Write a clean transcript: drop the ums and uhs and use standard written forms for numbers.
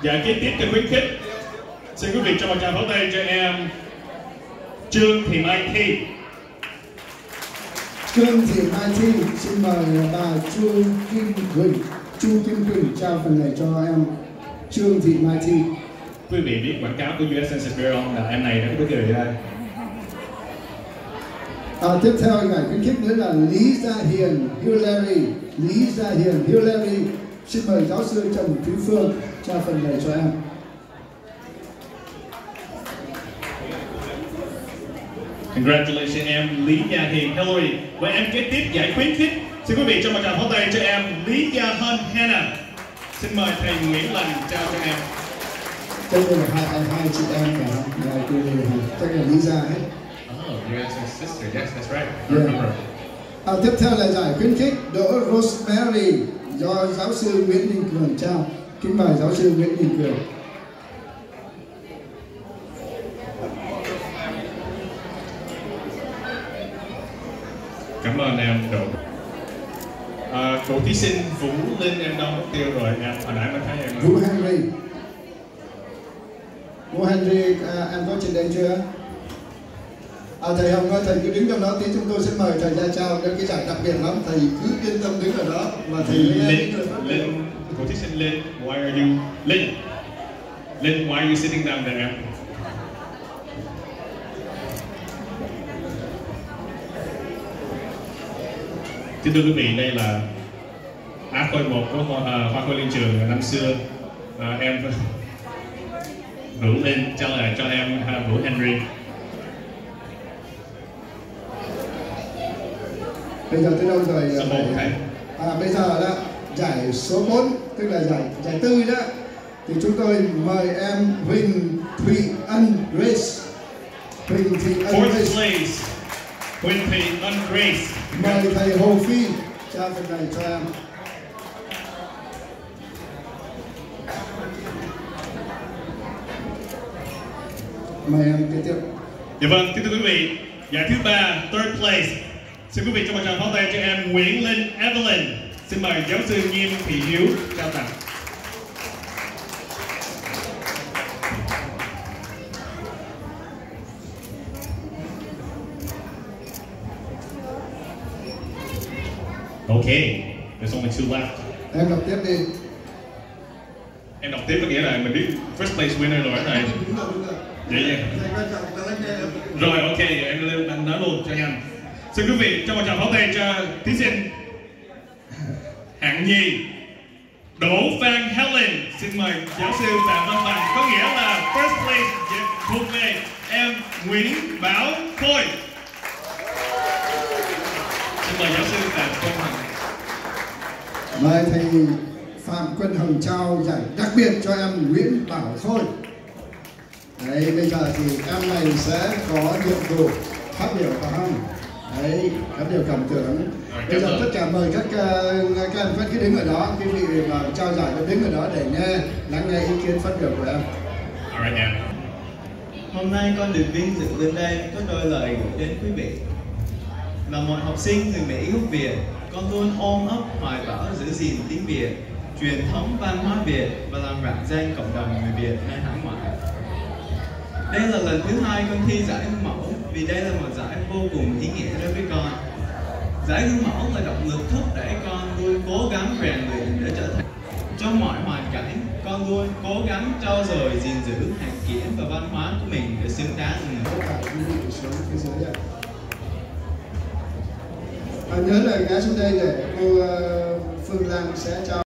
Giải kế tiếp cho khuyến khích. Xin quý vị cho một tràng pháo tay cho em Trương Thị Mai Thi. Trương Thị Mai Thi, xin mời bà Chu Kim Quỳnh trao phần này cho em Trương Thị Mai Thi. Quý vị biết quảng cáo của US Census không? Là em này đã có người đây. Tiếp theo giải khuyến khích nữa là Lý Gia Hiền Hillary. Xin mời giáo sư Trần Thúy Phương trao phần này cho em. Congratulations em Lý Gia Hiền Hillary. Và em kế tiếp giải khuyến khích. Xin quý vị cho một tràng pháo tay cho em Lý Gia Hân Hannah. Xin mời thầy Nguyễn Lành trao cho em. Đây là hai chị em cả, chắc là Lý Gia hết. Oh, you answer sister. Yes, that's right. I Yeah. remember. Tiếp theo là giải khuyến khích Đỗ Rosemary do giáo sư Nguyễn Đình Cường trao. Kính mời giáo sư Nguyễn Đình Cường. Cảm ơn em Đỗ. Cô thí sinh Vũ Linh em đâu mất tiêu rồi em, hồi nãy mới thấy em. Vũ Henry, em có trên đây chưa? Thầy Hồng ơi, thầy cứ đứng trong đó tí, chúng tôi sẽ mời thầy ra trao cái giải đặc biệt lắm, thầy cứ yên tâm đứng ở đó mà thầy Linh, cô thí sinh Linh, why are you Linh, why are you sitting down there em? Kính thưa quý vị, đây là Á khôi 1 của Hoa khôi Liên Trường năm xưa. Em Vũ Linh trao lại cho em Vũ Henry. Bây giờ tới đâu rồi? Số 1 thầy. Bây giờ là giải số 4, tức là giải tư đó. Thì chúng tôi mời em Huỳnh Thị Ân Grace. Fourth place, Huỳnh Thị Ân Grace. Mời thầy Hồ Phi trao phần này cho em. Mời em tiếp tiếp. Dạ vâng, kính thưa quý vị, giải thứ 3, third place. Xin quý vị cho một tràng pháo tay cho em Nguyễn Linh Evelyn. Xin mời giáo sư Nghiêm Thị Hiếu trao tặng. Okay, there's only 2 left. Em đọc tiếp đi. Em đọc tiếp có nghĩa là mình biết first place winner rồi này. Đúng rồi. Dạ. Rồi, ok, em lên nói luôn cho nhanh. Xin quý vị cho một tràng pháo tay cho thí sinh hạng nhì Đỗ Phan Helen. Xin mời giáo sư Phạm Văn Bằng, có nghĩa là first place thuộc về em Nguyễn Bảo Khôi. Xin mời giáo sư Phạm Văn Bằng. Mời thầy Phạm Quân Hồng trao giải đặc biệt cho em Nguyễn Bảo Khôi. Đấy, bây giờ thì em này sẽ có nhiệm vụ phát biểu phải không? Đấy, phát biểu cảm tưởng. Bây giờ tất cả mời các em vẫn cứ đứng ở đó, quý vị mà trao giải vẫn đứng ở đó để lắng nghe ý kiến phát biểu của em. Alright, em. Hôm nay con được vinh dự lên đây có đôi lời gửi đến quý vị. Là một học sinh người Mỹ gốc Việt, con luôn ôm ấp hoài bão giữ gìn tiếng Việt, truyền thống văn hóa Việt và làm rạng danh cộng đồng người Việt nơi hải ngoại. Đây là lần thứ 2 con thi giải gương mẫu, vì đây là một giải vô cùng ý nghĩa đối với con. Giải gương mẫu là động lực thúc đẩy con luôn cố gắng rèn luyện để trở thành. Trong mọi hoàn cảnh, con luôn cố gắng trau dồi gìn giữ hạnh kiểm và văn hóa của mình để xứng đáng Nhớ lời gái xuống đây để cô Phương Lan sẽ trao